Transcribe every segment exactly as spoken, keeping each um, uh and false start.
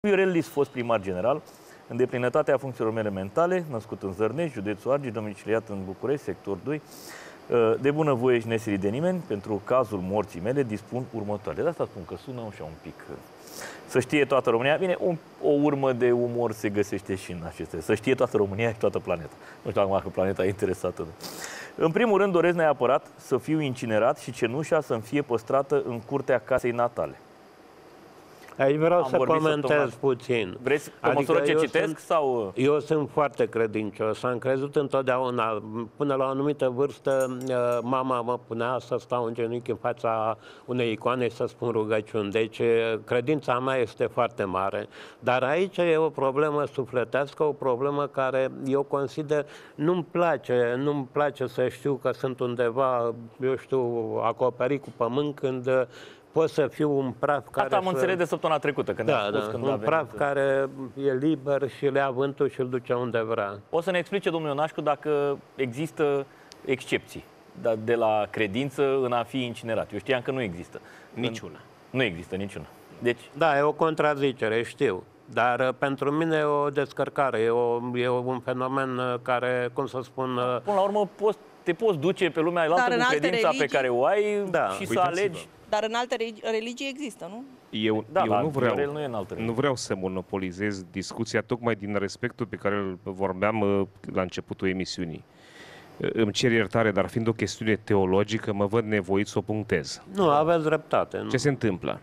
Viorel Lis, fost primar general, în deplinătatea funcțiilor mele mentale, născut în Zărnești, județul Argeș, domiciliat în București, sector doi, de bunăvoie și nesilit de nimeni, pentru cazul morții mele, dispun următoarele. De asta spun că sună așa un pic. Să știe toată România. Bine, un, o urmă de umor se găsește și în aceste. Să știe toată România și toată planeta. Nu știu acum dacă planeta e interesată. În primul rând, doresc neapărat să fiu incinerat și cenușa să-mi fie păstrată în curtea casei natale. Aici vreau Am să comentez săptămâna. puțin. Vreți pe adică măsură ce citesc? Sunt, sau? Eu sunt foarte credincios. Am crezut întotdeauna. Până la o anumită vârstă, mama mă punea să stau în genunchi în fața unei icoane și să spun rugăciuni. Deci, credința mea este foarte mare. Dar aici e o problemă sufletească, o problemă care eu consider nu-mi place. Nu-mi place să știu că sunt undeva, eu știu, acoperit cu pământ când pot să fiu un praf care... Asta am înțeles de săptămâna trecută, când da, a spus da, când un a venit. praf care e liber și le ia vântul și îl duce unde vrea. O să ne explice, domnul Ionașcu, dacă există excepții de la credință în a fi incinerat. Eu știam că nu există. Niciuna. Nu există niciuna. Deci... Da, e o contrazicere, știu. Dar pentru mine e o descărcare, e, o, e un fenomen care, cum să spun... Până la urmă, poți, te poți duce pe lumea altă cu credința religii... pe care o ai da. și să alegi. Dar în alte religii există, nu? Eu, da, eu nu, vreau, nu, e în nu vreau să monopolizez discuția tocmai din respectul pe care îl vorbeam la începutul emisiunii. Îmi cer iertare, dar fiind o chestiune teologică, mă văd nevoit să o punctez. Nu, aveți dreptate. Nu? Ce se întâmplă?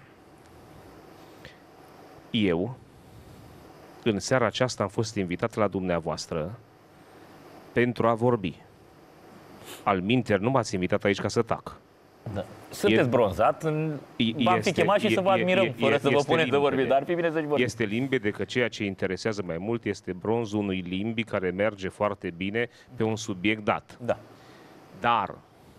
Eu, în seara aceasta, am fost invitat la dumneavoastră pentru a vorbi. Alminter, nu m-ați invitat aici ca să tac. Da. Sunteți e, bronzat, v-am fi chemat și e, să vă admirăm, e, fără e, să vă puneți de vorbit, dar ar fi bine să-și vorbim. Este limpede că ceea ce interesează mai mult este bronzul unui limbi care merge foarte bine pe un subiect dat. Da. Dar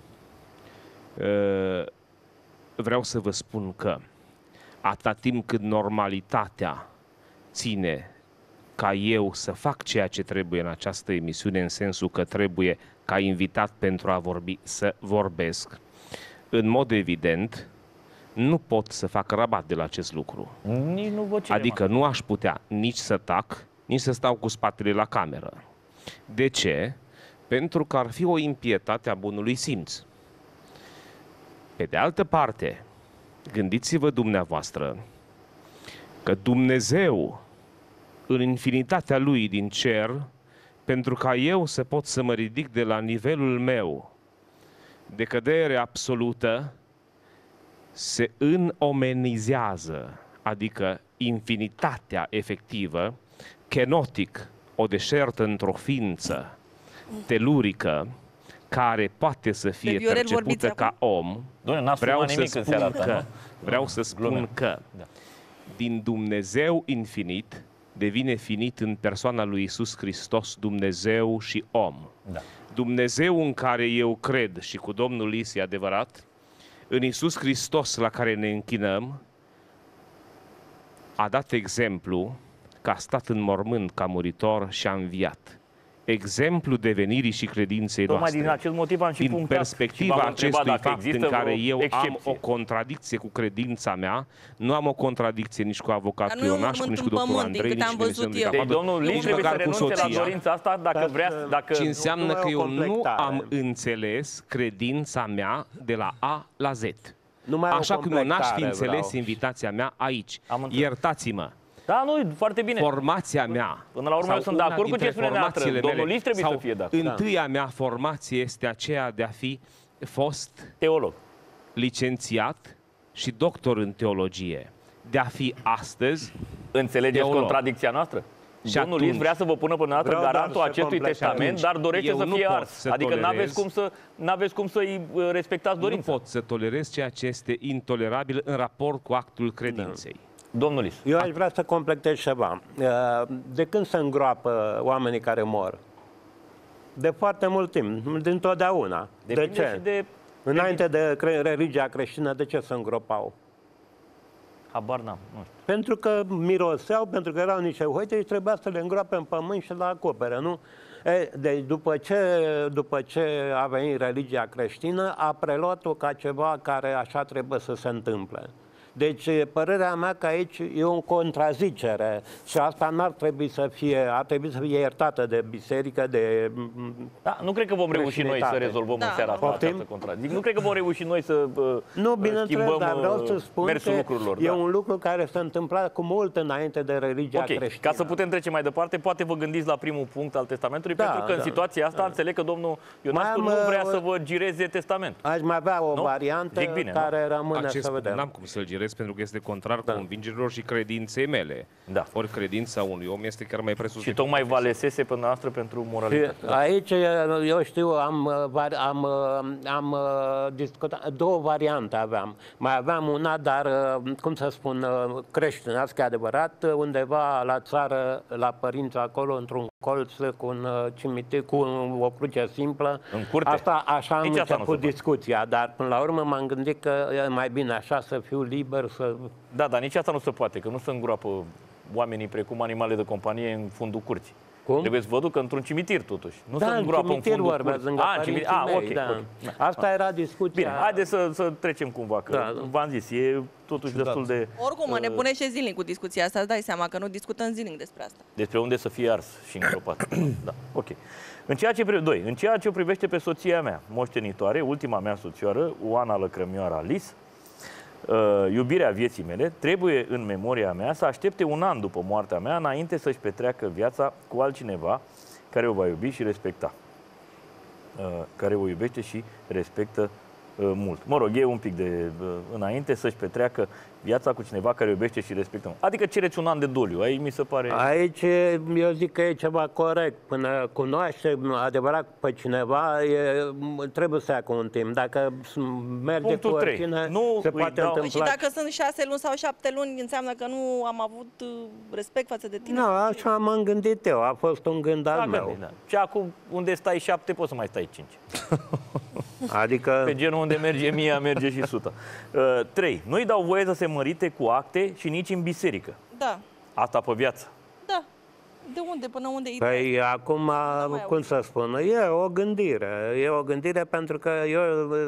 vreau să vă spun că atâta timp cât normalitatea ține ca eu să fac ceea ce trebuie în această emisiune, în sensul că trebuie ca invitat pentru a vorbi să vorbesc, în mod evident, nu pot să fac rabat de la acest lucru. Nici nu vă cerem. Adică nu aș putea nici să tac, nici să stau cu spatele la cameră. De ce? Pentru că ar fi o impietate a bunului simț. Pe de altă parte, gândiți-vă dumneavoastră că Dumnezeu, în infinitatea Lui din cer, pentru ca eu să pot să mă ridic de la nivelul meu de cădere absolută, se înomenizează, adică infinitatea efectivă, kenotic, o deșertă într-o ființă telurică, care poate să fie percepută ca om. Doamne, vreau să spun că, că, vreau să spun că da. din Dumnezeu infinit devine finit în persoana lui Iisus Hristos, Dumnezeu și om. Da. Dumnezeu în care eu cred și cu Domnul Lis e adevărat, în Iisus Hristos la care ne închinăm, a dat exemplu că a stat în mormânt ca muritor și a înviat. Exemplu devenirii și credinței Tocmai noastre. Din acest motiv am și din punctat perspectiva acestui fapt în care eu am o contradicție cu credința mea, nu am o contradicție nici cu avocatul Ionașcu, nici cu doctorul Andrei, nici cu Dumnezeu. Deci domnul Lis trebuie să renunțe la dorința asta dacă vrea... Dacă... Ce înseamnă că eu nu am înțeles credința mea de la A la Z. Așa cum eu n-aș fi înțeles invitația mea aici. Iertați-mă. Da, nu, foarte bine. Formația mea. Până la urmă eu sunt de acord cu ce spune neatră. Domnul Lis trebuie să fie dat. Întâia mea formație este aceea de a fi fost teolog, licențiat și doctor în teologie. De a fi astăzi Înțelegeți teolog. Contradicția noastră? Și Domnul Lis vrea să vă pună până dată garantul acestui testament, dar dorește să fie ars. Adică n-aveți cum să n-aveți cum să-i respectați dorința. Nu pot să tolerez ceea ce este intolerabil în raport cu actul credinței. Da. Domnul Lis. Eu aș vrea să completez ceva. De când se îngroapă oamenii care mor? De foarte mult timp, dintotdeauna. Depinde de ce? De... Înainte de cre religia creștină, de ce se îngropau? Habar n-am, nu știu. Pentru că miroseau, pentru că erau niște hoite și trebuia să le îngroape în pământ și să le acopere, nu? E, deci după ce, după ce a venit religia creștină, a preluat-o ca ceva care așa trebuie să se întâmple. Deci, părerea mea că aici e o contrazicere și asta n-ar trebui să fie, ar trebui să fie iertată de biserică, de... Da, nu cred că vom reuși noi să rezolvăm Da. în seara asta Poftim? această contradicție. Nu cred că vom reuși noi să uh, Nu, bineînțeles, schimbăm dar vreau să uh, spun mersul că lucrurilor. e da. un lucru care s-a întâmplat cu mult înainte de religia Ok, creștină. ca să putem trece mai departe, poate vă gândiți la primul punct al testamentului, Da, pentru că în da, situația asta înțeleg că domnul Ionascu Mai am, nu vrea uh, să vă gireze testamentul. Aș mai avea o Nu? variantă Zic bine, care rămâne Acest să vedem. n-am cum să-l girez pentru că este contrar Da. convingerilor și credinței mele. Da. Ori credința unui om este chiar mai presus. Și decât tocmai vă profesia. alesese pe noastră pentru Și moralitate. aici, eu știu, am, uh, var- am, uh, am uh, discutat, două variante aveam. Mai aveam una, dar, uh, cum să spun, uh, creștinească, adevărat, uh, undeva la țară, la părinți acolo, într-un colț cu un uh, cimitir, cu un- o cruce simplă. În curte? Asta, așa am Nici asta nu se început poate. discuția, dar până la urmă m-am gândit că e mai bine așa, să fiu liber, să... Da, dar nici asta nu se poate, că nu se îngroapă oamenii precum animale de companie în fundul curții. Cum? Trebuie să vă ducă într-un cimitir, totuși. Nu da, se în îngroapă în cimitir fundul vorbesc, curții. lângă Ah, în cimitir. părinții Ah, mei, ok, da. ok. Asta era discuția. Bine, haideți să, să trecem cumva, că Da. v-am zis, e totuși destul de... Oricum, mă nebunește zilnic cu discuția asta, îți dai seama că nu discutăm zilnic despre asta. Despre unde să fie ars și îngropat. Da, ok. În ceea ce, pri- doi, în ceea ce o privește pe soția mea, moștenitoare, ultima mea soțioară, Oana Lăcrămioara Lis, uh, iubirea vieții mele, trebuie în memoria mea să aștepte un an după moartea mea înainte să-și petreacă viața cu altcineva care o va iubi și respecta. Uh, care o iubește și respectă uh, mult. Mă rog, e un pic de uh, înainte să-și petreacă viața cu cineva care o iubește și respectă mult. Adică cereți un an de doliu. Aici mi se pare... Aici eu zic că e ceva corect. Până cunoaște adevărat pe cineva, e, trebuie să ia cu un timp. Dacă merge Punctul cu trei. oricine, Nu se îi poate dau- Și întâmpla. dacă sunt șase luni sau șapte luni, înseamnă că nu am avut uh, respect față de tine? Nu, așa m-am gândit eu. A fost un gând al Da, meu. gândi, da. Și acum, unde stai șapte, poți să mai stai cinci. Adică, Pe genul unde merge mia, merge și suta. Uh, trei. Nu-i dau voie să se mărite cu acte și nici în biserică. Da, Asta pe viață. da. De unde până unde e? păi acum, mai cum să spun, e o gândire. E o gândire pentru că eu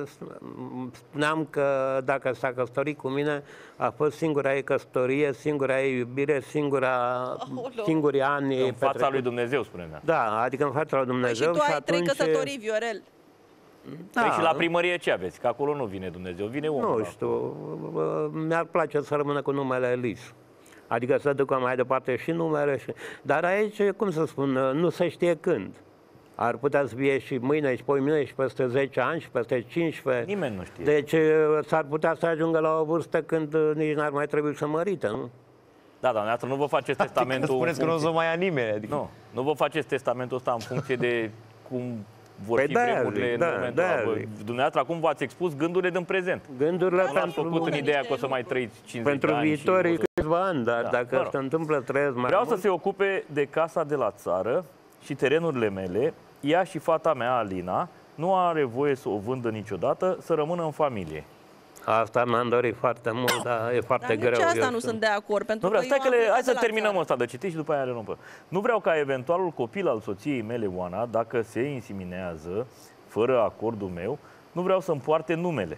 spuneam că dacă s-a căsătorit cu mine, a fost singura ei căsătorie, singura ei iubire, singura, Aoleu. singurii ani În fața petrecuți. lui Dumnezeu, spune mea. Da, adică în fața lui Păi și Dumnezeu. tu ai trei atunci, căsătorii, Viorel. da, Păi și la primărie ce aveți? Că acolo nu vine Dumnezeu, vine omul. nu știu, mi-ar place să rămână cu numele Lis. Adică să ducă mai departe și numele. Și... Dar aici, cum să spun, nu se știe când. Ar putea să fie și mâine, și poimâine, și peste zece ani, și peste cincisprezece. Nimeni nu știe. Deci s-ar putea să ajungă la o vârstă când nici n-ar mai trebui să mărite, nu? Da, dar dumneavoastră nu vă faceți testamentul... în Spuneți că nu o funcție- să mai ia nimeni. Adică... Nu, nu vă faceți testamentul ăsta în funcție de cum vor Păi fi de-aia vremurile zic, în da, momentul de-aia ăla. Bă, zic. Dumneavoastră acum v-ați expus gândurile din prezent. Gândurile Nu l-ați pentru, făcut în niște ideea că o să mai lucruri. trăiți cincizeci pentru de ani și viitorii o să- câțiva ani, dar Da, dacă mă rog. se întâmplă, trăiesc mai Vreau să mult. se ocupe de casa de la țară și terenurile mele. Ea și fata mea, Alina, nu are voie să o vândă niciodată, să rămână în familie. Asta mi-am dorit foarte mult, dar e foarte Dar greu. nici asta eu nu știu. sunt de acord, pentru Nu vreau, că stai eu că am le, plecat hai de să la terminăm țară. ăsta de citit și după aia le luăm pe. Nu vreau ca eventualul copil al soției mele, Oana, dacă se inseminează fără acordul meu, nu vreau să-mi poarte numele.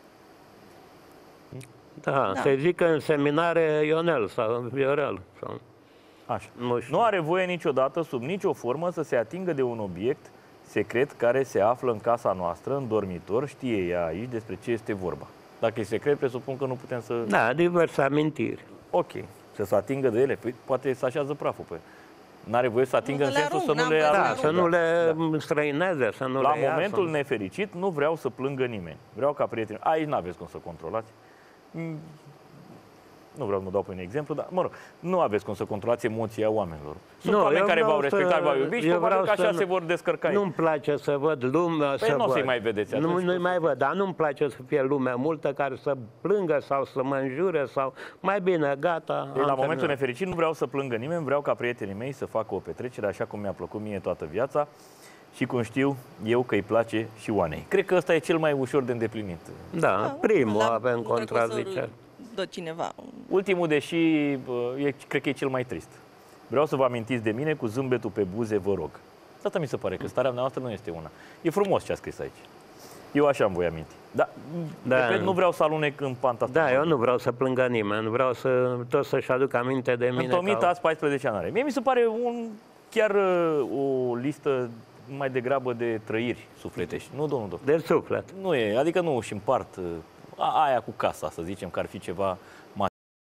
Da, Da. se zică în seminare Ionel sau Viorel. Sau... Așa. Nu știu. Nu are voie niciodată, sub nicio formă, să se atingă de un obiect secret care se află în casa noastră, în dormitor, știe ea aici despre ce este vorba. Dacă e secret, presupun că nu putem să... Da, diverse amintiri. Ok, să se atingă de ele, păi, poate să așează praful pe N-are voie să atingă Nu în să le sensul arunc, să nu n-am le voie să Da, arunce. să nu Da. le străineze, să nu La le ia, momentul să... nefericit nu vreau să plângă nimeni. Vreau ca prietenii... Aici nu aveți cum să controlați. Mm, Nu vreau să mă dau pe un exemplu, dar, mă rog, nu aveți cum să controlați emoția oamenilor. Sunt Nu, oameni eu care vreau v-au respectat, să- v-au iubit și eu probabil vreau că așa să se nu- vor descărca. Nu-mi place să văd lumea, Păi să nu o să-i văd. mai vedeți Nu, atunci, nu-i că- mai văd, dar nu-mi place să fie lumea multă care să plângă sau să mă înjure sau mai bine, gata. Deci, am la momentul terminat. nefericit nu vreau să plângă nimeni, vreau ca prietenii mei să facă o petrecere așa cum mi-a plăcut mie toată viața și cum știu eu că îi place și Oanei. Cred că ăsta e cel mai ușor de îndeplinit. Da, primul Dar avem nu cred că o să contraziceri. dă cineva. Ultimul, deși bă, e, cred că e cel mai trist. Vreau să vă amintiți de mine cu zâmbetul pe buze, vă rog. Asta mi se pare că starea noastră nu este una. E frumos ce a scris aici. Eu așa îmi voi aminti. Da, Da. repet, nu vreau să alunec în panta asta. Da, eu nu vreau să plângă nimeni, vreau să tot să-și aduc aminte de mine. Întomit ca... azi paisprezece ani are. Mie mi se pare un, chiar uh, o listă mai degrabă de trăiri sufletești. Nu, domnul doctor. De suflet. Nu e, adică nu își împart uh, a- aia cu casa, să zicem, că ar fi ceva